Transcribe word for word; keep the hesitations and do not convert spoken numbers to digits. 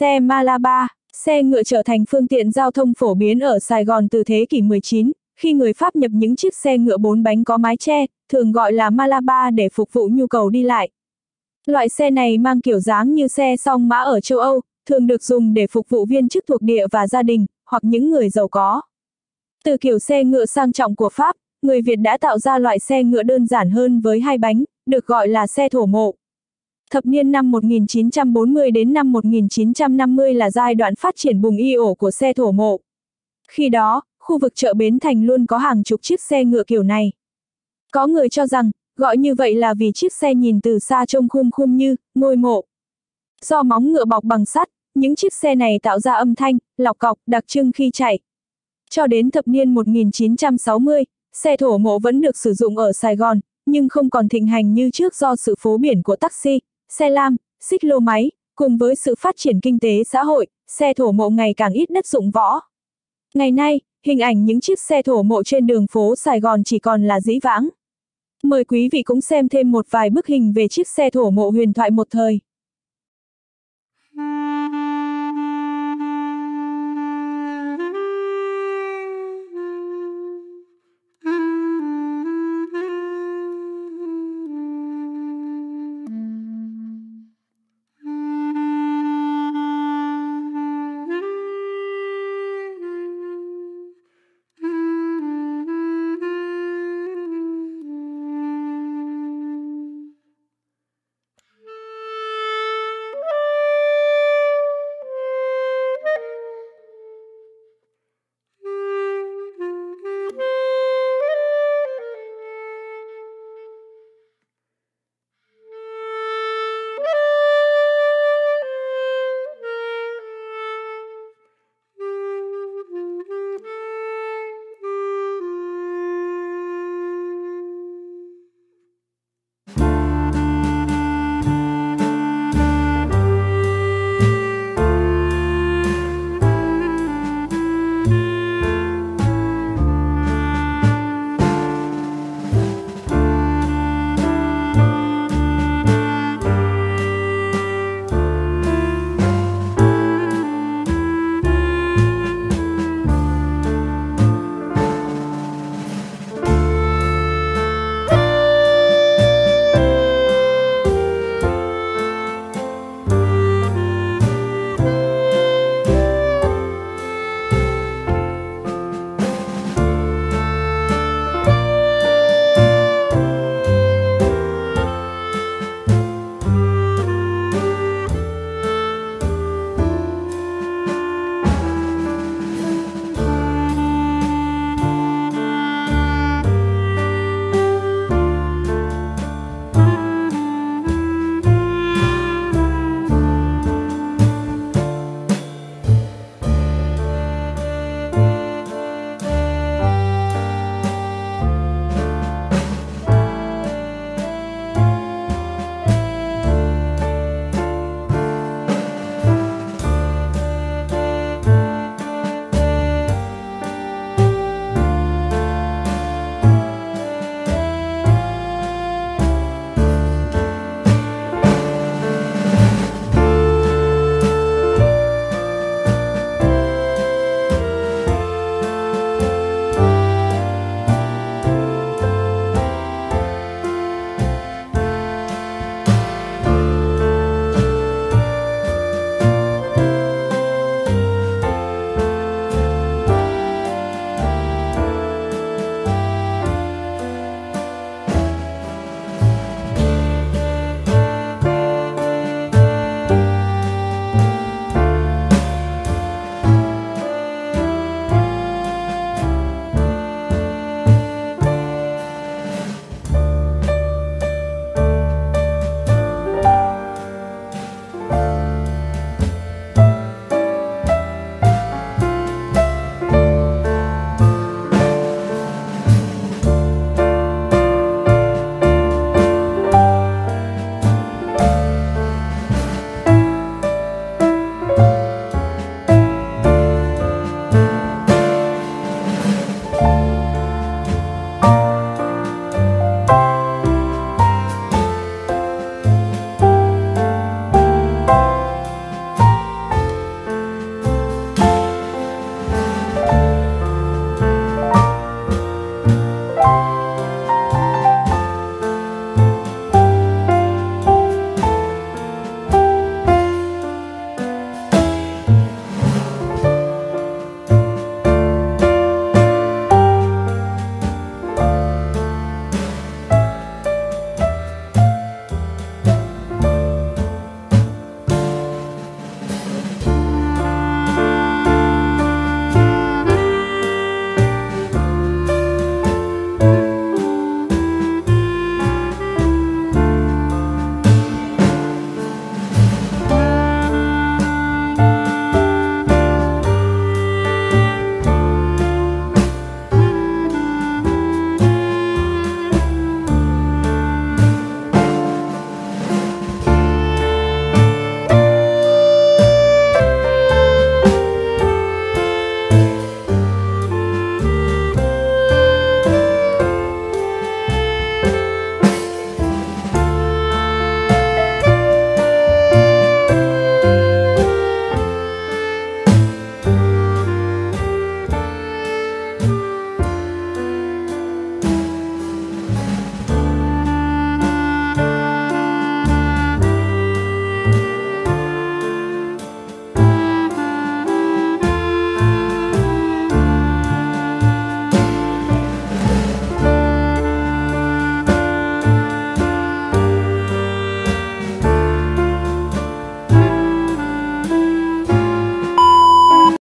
Xe Malabar, xe ngựa trở thành phương tiện giao thông phổ biến ở Sài Gòn từ thế kỷ mười chín, khi người Pháp nhập những chiếc xe ngựa bốn bánh có mái che, thường gọi là Malabar để phục vụ nhu cầu đi lại. Loại xe này mang kiểu dáng như xe song mã ở châu Âu, thường được dùng để phục vụ viên chức thuộc địa và gia đình, hoặc những người giàu có. Từ kiểu xe ngựa sang trọng của Pháp, người Việt đã tạo ra loại xe ngựa đơn giản hơn với hai bánh, được gọi là xe thổ mộ. Thập niên năm một nghìn chín trăm bốn mươi đến năm một nghìn chín trăm năm mươi là giai đoạn phát triển bùng y ổ của xe thổ mộ. Khi đó, khu vực chợ Bến Thành luôn có hàng chục chiếc xe ngựa kiểu này. Có người cho rằng, gọi như vậy là vì chiếc xe nhìn từ xa trông khum khum như ngôi mộ. Do móng ngựa bọc bằng sắt, những chiếc xe này tạo ra âm thanh lọc cọc đặc trưng khi chạy. Cho đến thập niên một nghìn chín trăm sáu mươi, xe thổ mộ vẫn được sử dụng ở Sài Gòn, nhưng không còn thịnh hành như trước do sự phố biển của taxi, xe lam, xích lô máy, cùng với sự phát triển kinh tế xã hội, xe thổ mộ ngày càng ít đất dụng võ. Ngày nay, hình ảnh những chiếc xe thổ mộ trên đường phố Sài Gòn chỉ còn là dĩ vãng. Mời quý vị cũng xem thêm một vài bức hình về chiếc xe thổ mộ huyền thoại một thời.